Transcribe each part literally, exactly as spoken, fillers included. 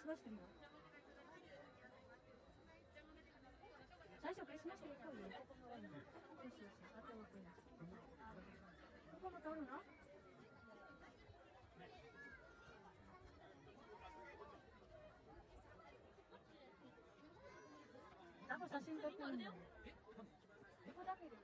どうしてるよ。最初クリスマスで行こうよ。ここもいい。よしよし、あと奥に。ここも撮るの？多分写真撮ってるんだよ。ここだけで。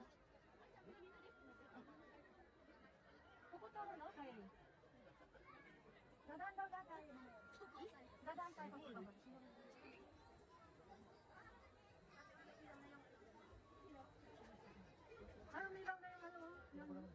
ここ撮るの？はい。ダダンダダダン。ダダンタイここ。Ano may bang na yung ano? Yung...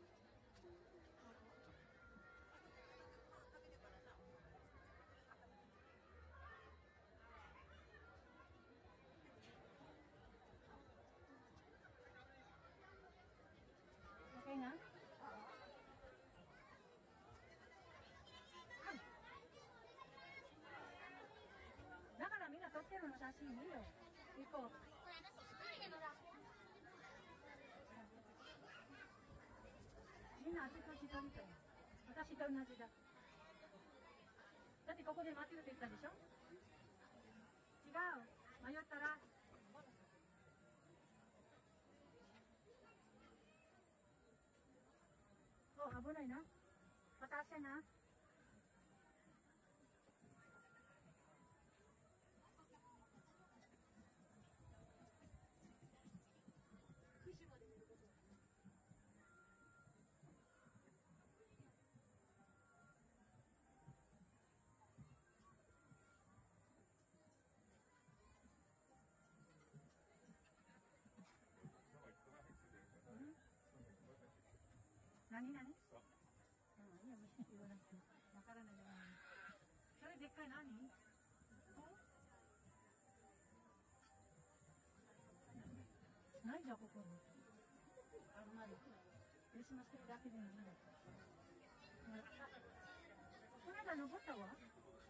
Okay na? Naka namin na撮ってるの写真いいよ。行こう。みんな私と一緒みたい。私と同じだ。だってここで待ってるって言ったでしょ？違う。迷ったら。お、危ないな。また足な。何何？うん、いや、言わなくてわからないじゃない。それでっかい何？ないじゃん、ここに。あんまり。クリスマスツリーだけでもいいんだ。この間登ったわ。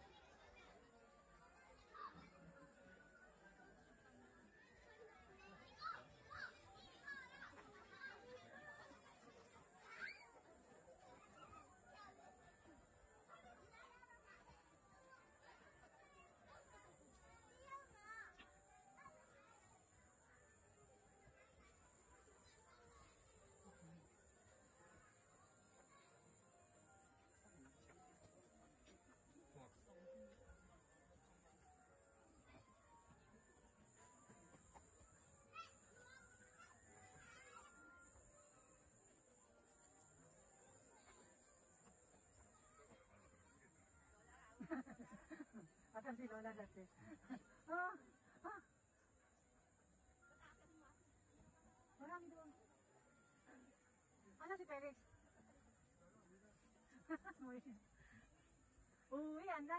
私ローラだって。ああ、あ。Marami doon. Ano si Felix? Uwi, anda.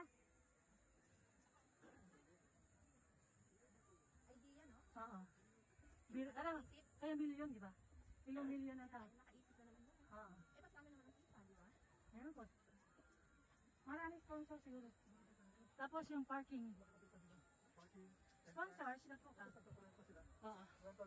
Idea, no? Oo. Bil Alam, kaya milyon, di ba? Ilang milyon na tao. Nakaisip na naman doon. Oo. Eh, mas namin naman ang kita, di ba? Meron po. Maraming sponsor siguro. Tapos yung parking. Sponsor, sila po ka. Oo.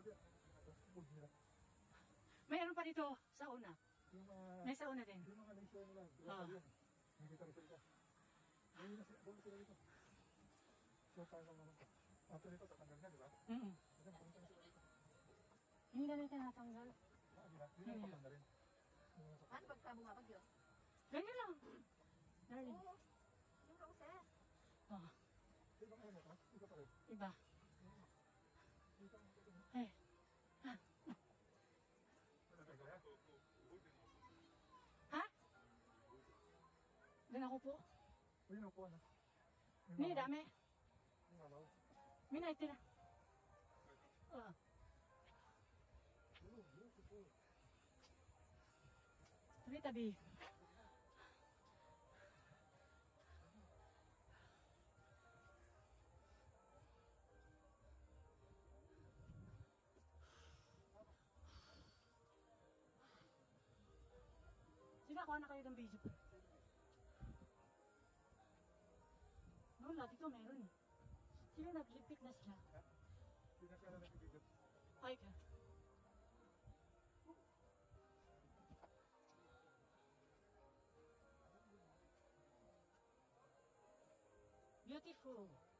Mayroon pa dito sa una. May sa una din. Yung mga leisure nila. Oo. Hindi ka rin sila. Doon sila dito. So, tayo lang naman. After nito, tatanggal na, di ba? Mm-mm. Kasi pumunta na sila dito. Hindi namin tinatanggal. Ah, di ba? Hindi na patanggal rin. Ano pagka bumabagyo? Ganyan lang. Darling. Oo. Yung roses. Oo. Di ba kaya na ito? Ito pa rin. Iba. Eh. Ha? Doon ako po. Uy, ano po, ano? May dami. May mamaw. May naitira. Oo. Tabi-tabi. Sila, kuha na kayo ng video po. Noon lang, dito meron eh. Sila naglipik na sila. Hindi na sila nagbibigay. Ay ka. beautiful.